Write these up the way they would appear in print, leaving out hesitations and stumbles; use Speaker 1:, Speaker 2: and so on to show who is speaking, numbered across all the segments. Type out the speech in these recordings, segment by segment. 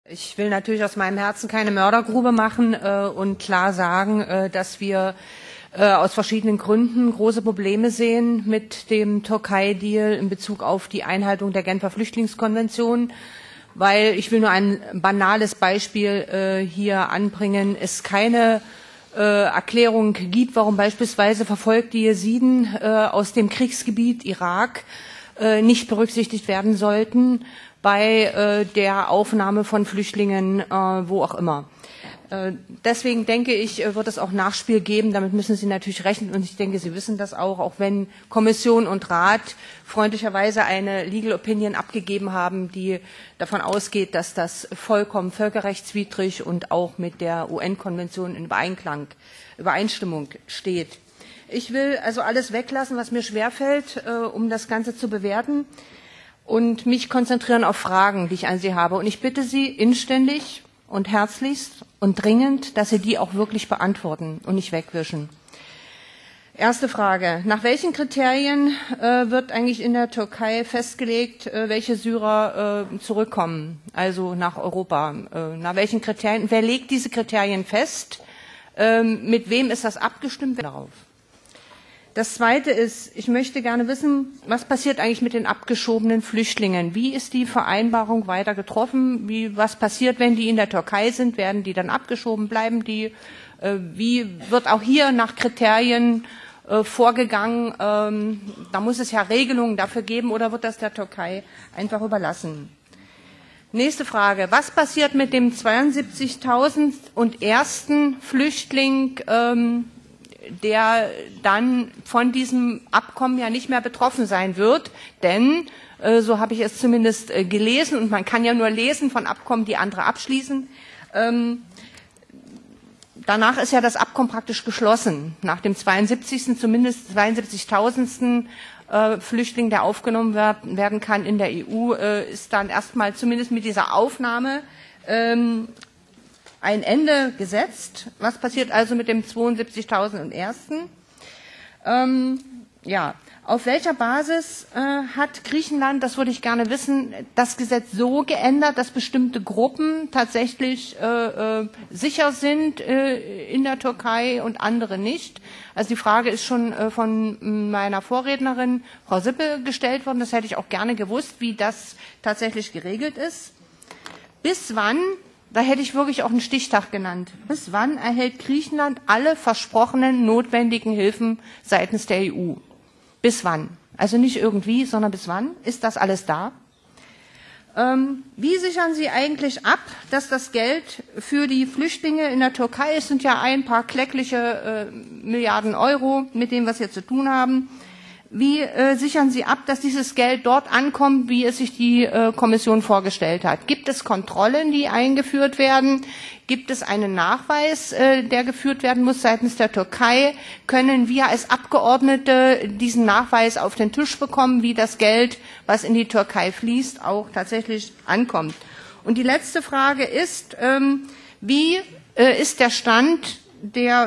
Speaker 1: Ich will natürlich aus meinem Herzen keine Mördergrube machen und klar sagen, dass wir aus verschiedenen Gründen große Probleme sehen mit dem Türkei-Deal in Bezug auf die Einhaltung der Genfer Flüchtlingskonvention, weil ich will nur ein banales Beispiel hier anbringen, es keine Erklärung gibt, warum beispielsweise verfolgte Jesiden aus dem Kriegsgebiet Irak nicht berücksichtigt werden sollten bei der Aufnahme von Flüchtlingen, wo auch immer. Deswegen denke ich, wird es auch Nachspiel geben. Damit müssen Sie natürlich rechnen und ich denke, Sie wissen das auch wenn Kommission und Rat freundlicherweise eine Legal Opinion abgegeben haben, die davon ausgeht, dass das vollkommen völkerrechtswidrig und auch mit der UN-Konvention in Übereinstimmung steht. Ich will also alles weglassen, was mir schwerfällt, um das Ganze zu bewerten und mich konzentrieren auf Fragen, die ich an Sie habe. Und ich bitte Sie inständig und herzlichst und dringend, dass Sie die auch wirklich beantworten und nicht wegwischen. Erste Frage. Nach welchen Kriterien wird eigentlich in der Türkei festgelegt, welche Syrer zurückkommen, also nach Europa? Nach welchen Kriterien? Wer legt diese Kriterien fest? Mit wem ist das abgestimmt? Darauf. Das Zweite ist, ich möchte gerne wissen, was passiert eigentlich mit den abgeschobenen Flüchtlingen? Wie ist die Vereinbarung weiter getroffen? Was passiert, wenn die in der Türkei sind? Werden die dann abgeschoben? Bleiben die? Wie wird auch hier nach Kriterien vorgegangen? Da muss es ja Regelungen dafür geben oder wird das der Türkei einfach überlassen? Nächste Frage. Was passiert mit dem 72.000 und ersten Flüchtling, der dann von diesem Abkommen ja nicht mehr betroffen sein wird, denn, so habe ich es zumindest gelesen, und man kann ja nur lesen von Abkommen, die andere abschließen, danach ist ja das Abkommen praktisch geschlossen. Nach dem 72., zumindest 72.000. Flüchtling, der aufgenommen werden kann in der EU, ist dann erstmal zumindest mit dieser Aufnahme ein Ende gesetzt. Was passiert also mit dem 72.000 und ersten? Auf welcher Basis hat Griechenland, das würde ich gerne wissen, das Gesetz so geändert, dass bestimmte Gruppen tatsächlich sicher sind in der Türkei und andere nicht? Also die Frage ist schon von meiner Vorrednerin, Frau Sippel, gestellt worden. Das hätte ich auch gerne gewusst, wie das tatsächlich geregelt ist. Bis wann? Da hätte ich wirklich auch einen Stichtag genannt. Bis wann erhält Griechenland alle versprochenen notwendigen Hilfen seitens der EU? Bis wann? Also nicht irgendwie, sondern bis wann? Ist das alles da? Wie sichern Sie eigentlich ab, dass das Geld für die Flüchtlinge in der Türkei, es sind ja ein paar klägliche Milliarden Euro, mit dem wir es jetzt zu tun haben, wie sichern Sie ab, dass dieses Geld dort ankommt, wie es sich die Kommission vorgestellt hat? Gibt es Kontrollen, die eingeführt werden? Gibt es einen Nachweis, der geführt werden muss seitens der Türkei? Können wir als Abgeordnete diesen Nachweis auf den Tisch bekommen, wie das Geld, was in die Türkei fließt, auch tatsächlich ankommt? Und die letzte Frage ist, wie ist der Stand der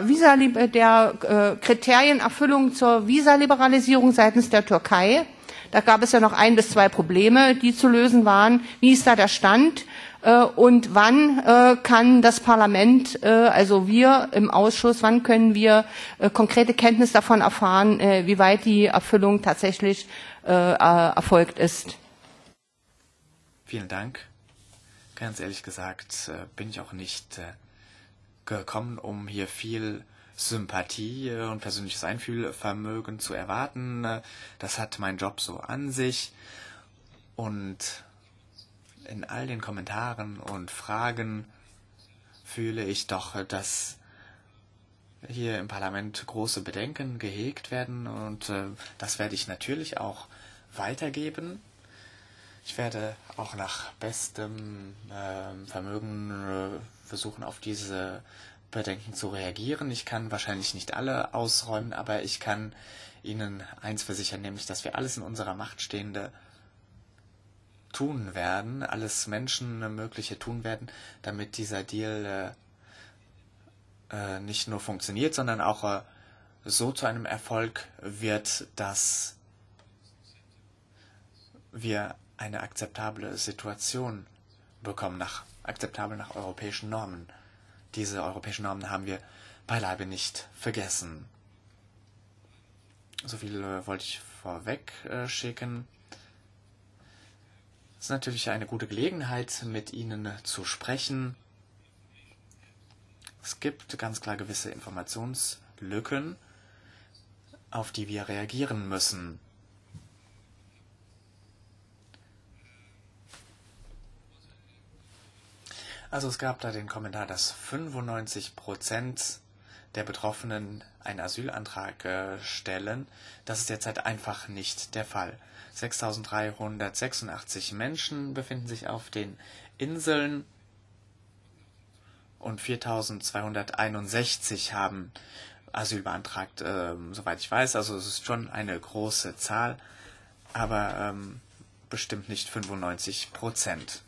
Speaker 1: Kriterienerfüllung zur Visaliberalisierung seitens der Türkei? Da gab es ja noch 1 bis 2 Probleme, die zu lösen waren. Wie ist da der Stand? Und wann kann das Parlament, also wir im Ausschuss, wann können wir konkrete Kenntnis davon erfahren, wie weit die Erfüllung tatsächlich erfolgt ist?
Speaker 2: Vielen Dank. Ganz ehrlich gesagt bin ich auch nicht gekommen, um hier viel Sympathie und persönliches Einfühlvermögen zu erwarten. Das hat mein Job so an sich. Und in all den Kommentaren und Fragen fühle ich doch, dass hier im Parlament große Bedenken gehegt werden. Und das werde ich natürlich auch weitergeben. Ich werde auch nach bestem Vermögen versuchen, auf diese Bedenken zu reagieren. Ich kann wahrscheinlich nicht alle ausräumen, aber ich kann Ihnen eins versichern, nämlich, dass wir alles in unserer Macht Stehende tun werden, alles Menschenmögliche tun werden, damit dieser Deal nicht nur funktioniert, sondern auch so zu einem Erfolg wird, dass wir eine akzeptable Situation bekommen nach akzeptabel nach europäischen Normen. Diese europäischen Normen haben wir beileibe nicht vergessen. So viel wollte ich vorweg schicken. Es ist natürlich eine gute Gelegenheit, mit Ihnen zu sprechen. Es gibt ganz klar gewisse Informationslücken, auf die wir reagieren müssen. Also es gab da den Kommentar, dass 95% der Betroffenen einen Asylantrag stellen. Das ist derzeit einfach nicht der Fall. 6.386 Menschen befinden sich auf den Inseln und 4.261 haben Asyl beantragt, soweit ich weiß. Also es ist schon eine große Zahl, aber bestimmt nicht 95%.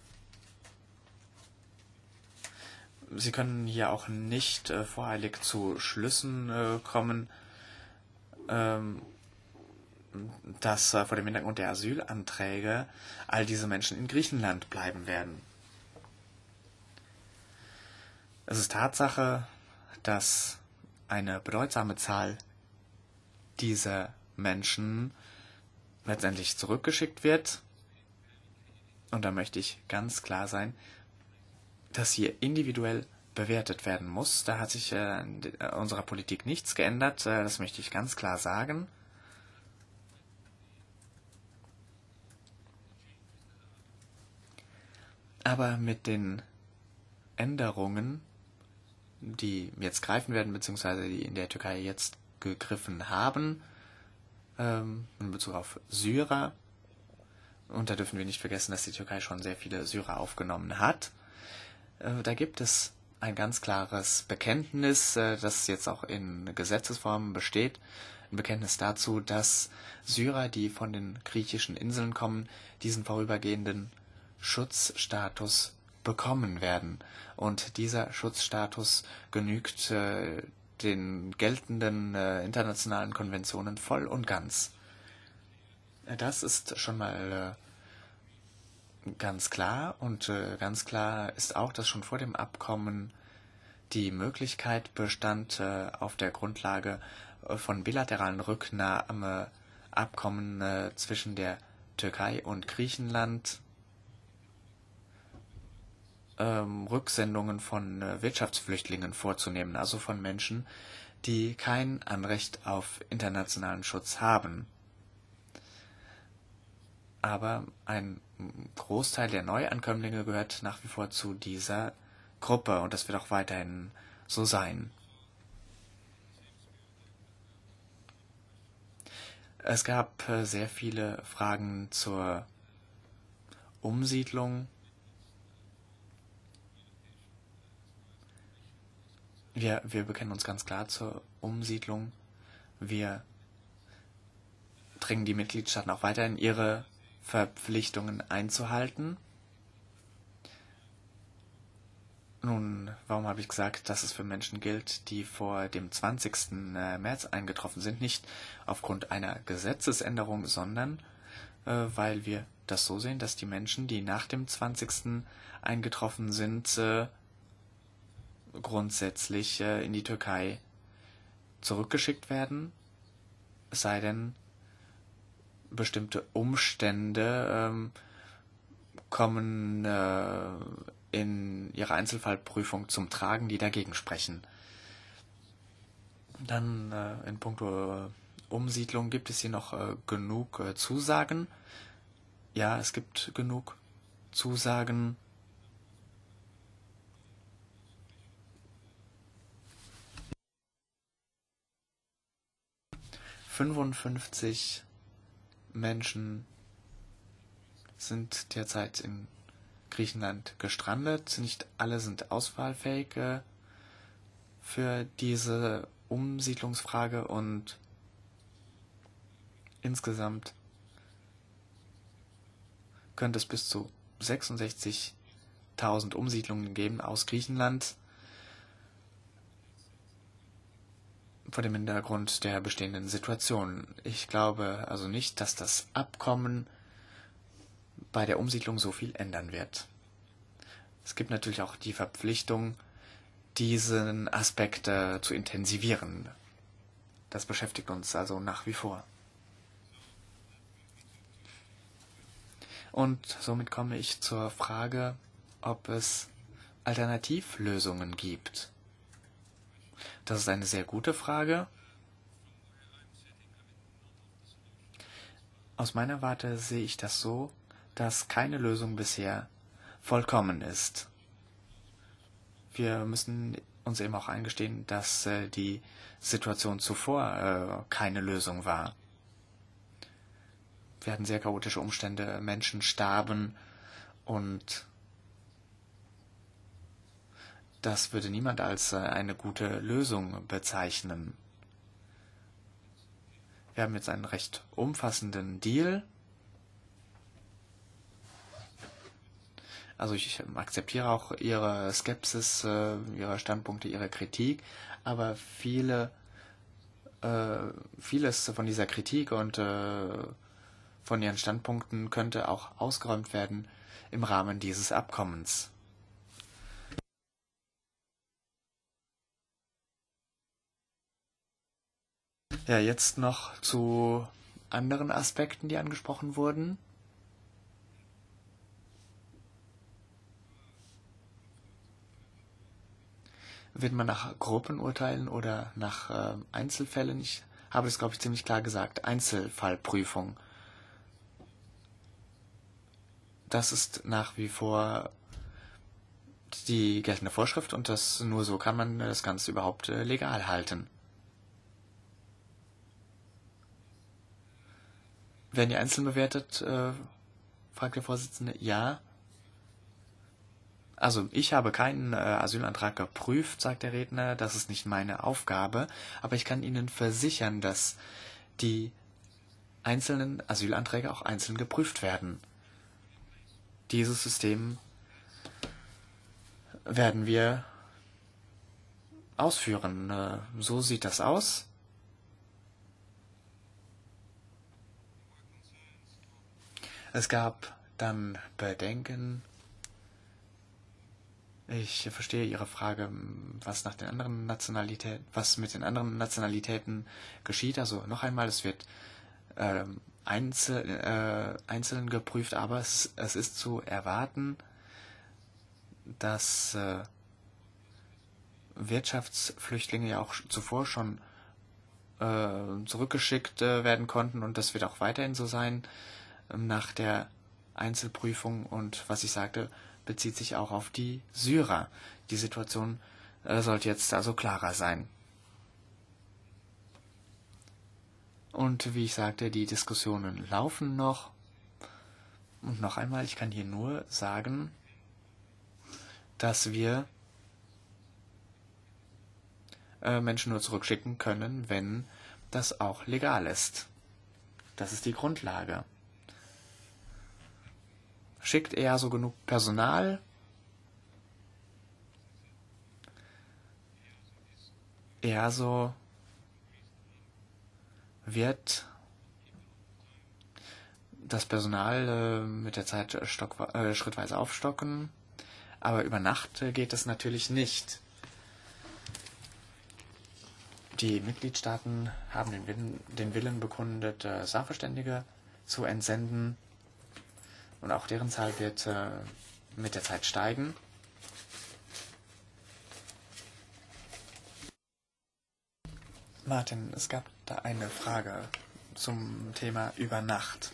Speaker 2: Sie können hier auch nicht voreilig zu Schlüssen kommen, dass vor dem Hintergrund der Asylanträge all diese Menschen in Griechenland bleiben werden. Es ist Tatsache, dass eine bedeutsame Zahl dieser Menschen letztendlich zurückgeschickt wird. Und da möchte ich ganz klar sein, dass hier individuell bewertet werden muss. Da hat sich in unserer Politik nichts geändert. Das möchte ich ganz klar sagen. Aber mit den Änderungen, die jetzt greifen werden, beziehungsweise die in der Türkei jetzt gegriffen haben, in Bezug auf Syrer, und da dürfen wir nicht vergessen, dass die Türkei schon sehr viele Syrer aufgenommen hat, da gibt es ein ganz klares Bekenntnis, das jetzt auch in Gesetzesform besteht, ein Bekenntnis dazu, dass Syrer, die von den griechischen Inseln kommen, diesen vorübergehenden Schutzstatus bekommen werden. Und dieser Schutzstatus genügt den geltenden internationalen Konventionen voll und ganz. Das ist schon mal ganz klar, und ganz klar ist auch, dass schon vor dem Abkommen die Möglichkeit bestand, auf der Grundlage von bilateralen Rücknahmeabkommen zwischen der Türkei und Griechenland Rücksendungen von Wirtschaftsflüchtlingen vorzunehmen, also von Menschen, die kein Anrecht auf internationalen Schutz haben. Aber ein Großteil der Neuankömmlinge gehört nach wie vor zu dieser Gruppe, und das wird auch weiterhin so sein. Es gab sehr viele Fragen zur Umsiedlung. Wir bekennen uns ganz klar zur Umsiedlung. Wir drängen die Mitgliedstaaten auch weiterhin, ihre Verpflichtungen einzuhalten. Nun, warum habe ich gesagt, dass es für Menschen gilt, die vor dem 20. März eingetroffen sind? Nicht aufgrund einer Gesetzesänderung, sondern weil wir das so sehen, dass die Menschen, die nach dem 20. eingetroffen sind, grundsätzlich in die Türkei zurückgeschickt werden, es sei denn, bestimmte Umstände kommen in ihrer Einzelfallprüfung zum Tragen, die dagegen sprechen. Dann in puncto Umsiedlung, gibt es hier noch genug Zusagen? Ja, es gibt genug Zusagen. ...55 Menschen sind derzeit in Griechenland gestrandet. Nicht alle sind auswahlfähig für diese Umsiedlungsfrage, und insgesamt könnte es bis zu 66.000 Umsiedlungen geben aus Griechenland, vor dem Hintergrund der bestehenden Situation. Ich glaube also nicht, dass das Abkommen bei der Umsiedlung so viel ändern wird. Es gibt natürlich auch die Verpflichtung, diesen Aspekt zu intensivieren. Das beschäftigt uns also nach wie vor. Und somit komme ich zur Frage, ob es Alternativlösungen gibt. Das ist eine sehr gute Frage. Aus meiner Warte sehe ich das so, dass keine Lösung bisher vollkommen ist. Wir müssen uns eben auch eingestehen, dass die Situation zuvor keine Lösung war. Wir hatten sehr chaotische Umstände, Menschen starben und das würde niemand als eine gute Lösung bezeichnen. Wir haben jetzt einen recht umfassenden Deal. Also ich akzeptiere auch Ihre Skepsis, Ihre Standpunkte, Ihre Kritik, aber vieles von dieser Kritik und von Ihren Standpunkten könnte auch ausgeräumt werden im Rahmen dieses Abkommens. Ja, jetzt noch zu anderen Aspekten, die angesprochen wurden. Wird man nach Gruppen urteilen oder nach Einzelfällen? Ich habe das, glaube ich, ziemlich klar gesagt. Einzelfallprüfung. Das ist nach wie vor die geltende Vorschrift und nur so kann man das Ganze überhaupt legal halten. Werden die einzeln bewertet? Fragt der Vorsitzende. Ja. Also ich habe keinen Asylantrag geprüft, sagt der Redner. Das ist nicht meine Aufgabe. Aber ich kann Ihnen versichern, dass die einzelnen Asylanträge auch einzeln geprüft werden. Dieses System werden wir ausführen. So sieht das aus. Es gab dann Bedenken. Ich verstehe Ihre Frage, was mit den anderen Nationalitäten geschieht. Also noch einmal, es wird einzeln geprüft, aber es ist zu erwarten, dass Wirtschaftsflüchtlinge ja auch zuvor schon zurückgeschickt werden konnten und das wird auch weiterhin so sein nach der Einzelprüfung. Und was ich sagte, bezieht sich auch auf die Syrer. Die Situation sollte jetzt also klarer sein. Und wie ich sagte, die Diskussionen laufen noch. Und noch einmal, ich kann hier nur sagen, dass wir Menschen nur zurückschicken können, wenn das auch legal ist. Das ist die Grundlage. Schickt EASO genug Personal? EASO wird das Personal mit der Zeit schrittweise aufstocken, aber über Nacht geht es natürlich nicht. Die Mitgliedstaaten haben den Willen bekundet, Sachverständige zu entsenden. Und auch deren Zahl wird mit der Zeit steigen. Martin, es gab da eine Frage zum Thema über Nacht.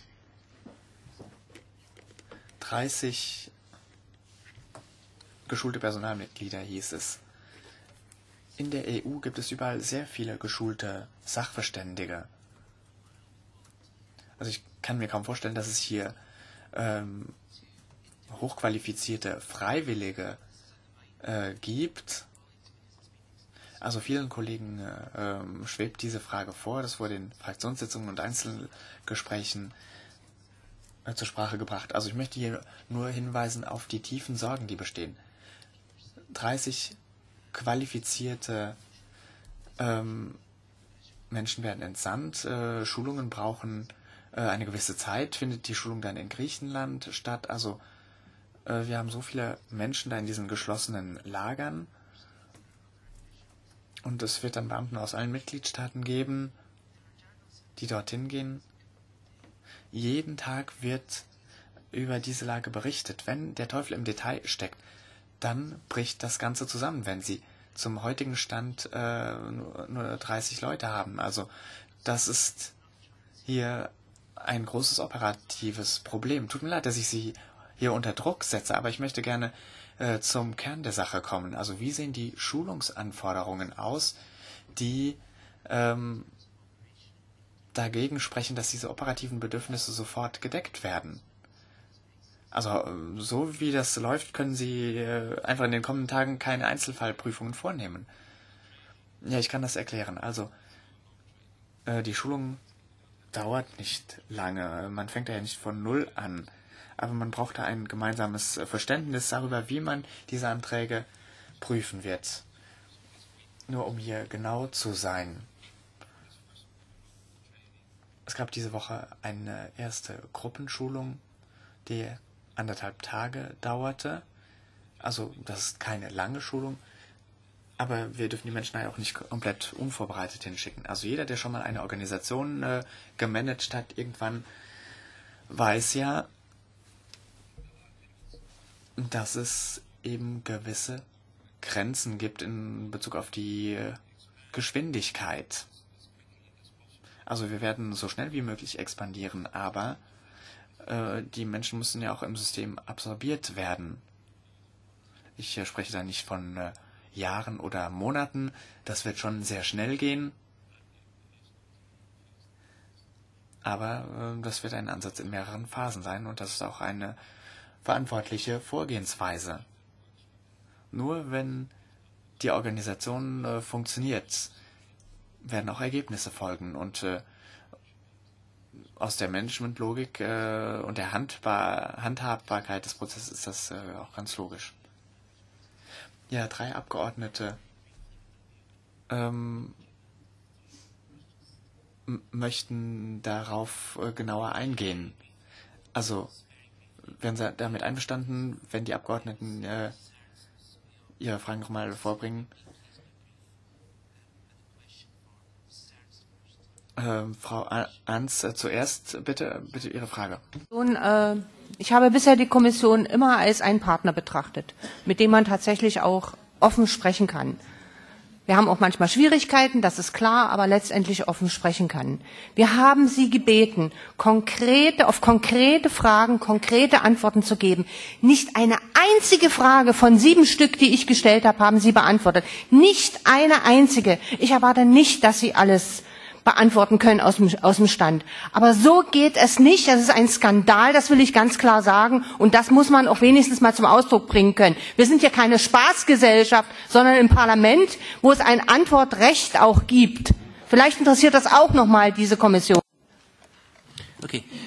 Speaker 2: 30 geschulte Personalmitglieder hieß es. In der EU gibt es überall sehr viele geschulte Sachverständige. Also ich kann mir kaum vorstellen, dass es hier hochqualifizierte Freiwillige gibt. Also vielen Kollegen schwebt diese Frage vor. Das wurde in Fraktionssitzungen und Einzelgesprächen zur Sprache gebracht. Also ich möchte hier nur hinweisen auf die tiefen Sorgen, die bestehen. 30 qualifizierte Menschen werden entsandt. Schulungen brauchen eine gewisse Zeit. Findet die Schulung dann in Griechenland statt? Also Wir haben so viele Menschen da in diesen geschlossenen Lagern. Und es wird dann Beamten aus allen Mitgliedstaaten geben, die dorthin gehen. Jeden Tag wird über diese Lage berichtet. Wenn der Teufel im Detail steckt, dann bricht das Ganze zusammen, wenn Sie zum heutigen Stand nur 30 Leute haben. Also das ist hier ein großes operatives Problem. Tut mir leid, dass ich Sie hier unter Druck setze, aber ich möchte gerne zum Kern der Sache kommen. Also wie sehen die Schulungsanforderungen aus, die dagegen sprechen, dass diese operativen Bedürfnisse sofort gedeckt werden? Also so wie das läuft, können Sie einfach in den kommenden Tagen keine Einzelfallprüfungen vornehmen. Ja, ich kann das erklären. Also die Schulung dauert nicht lange. Man fängt ja nicht von Null an. Aber man braucht da ein gemeinsames Verständnis darüber, wie man diese Anträge prüfen wird. Nur um hier genau zu sein. Es gab diese Woche eine erste Gruppenschulung, die 1,5 Tage dauerte. Also das ist keine lange Schulung, aber wir dürfen die Menschen ja auch nicht komplett unvorbereitet hinschicken. Also jeder, der schon mal eine Organisation gemanagt hat, irgendwann weiß ja, dass es eben gewisse Grenzen gibt in Bezug auf die Geschwindigkeit. Also wir werden so schnell wie möglich expandieren, aber die Menschen müssen ja auch im System absorbiert werden. Ich spreche da nicht von Jahren oder Monaten, das wird schon sehr schnell gehen, aber das wird ein Ansatz in mehreren Phasen sein und das ist auch eine verantwortliche Vorgehensweise. Nur wenn die Organisation funktioniert, werden auch Ergebnisse folgen und aus der Managementlogik und der Handhabbarkeit des Prozesses ist das auch ganz logisch. Ja, 3 Abgeordnete möchten darauf genauer eingehen. Also wären Sie damit einverstanden, wenn die Abgeordneten ihre Fragen nochmal vorbringen? Frau Ans, zuerst bitte Ihre Frage.
Speaker 1: Ich habe bisher die Kommission immer als einen Partner betrachtet, mit dem man tatsächlich auch offen sprechen kann. Wir haben auch manchmal Schwierigkeiten, das ist klar, aber letztendlich offen sprechen kann. Wir haben Sie gebeten, auf konkrete Fragen konkrete Antworten zu geben. Nicht eine einzige Frage von 7 Stück, die ich gestellt habe, haben Sie beantwortet. Nicht eine einzige. Ich erwarte nicht, dass Sie alles beantworten können aus dem Stand. Aber so geht es nicht. Das ist ein Skandal, das will ich ganz klar sagen. Und das muss man auch wenigstens mal zum Ausdruck bringen können. Wir sind ja keine Spaßgesellschaft, sondern im Parlament, wo es ein Antwortrecht auch gibt. Vielleicht interessiert das auch nochmal diese Kommission.
Speaker 3: Okay,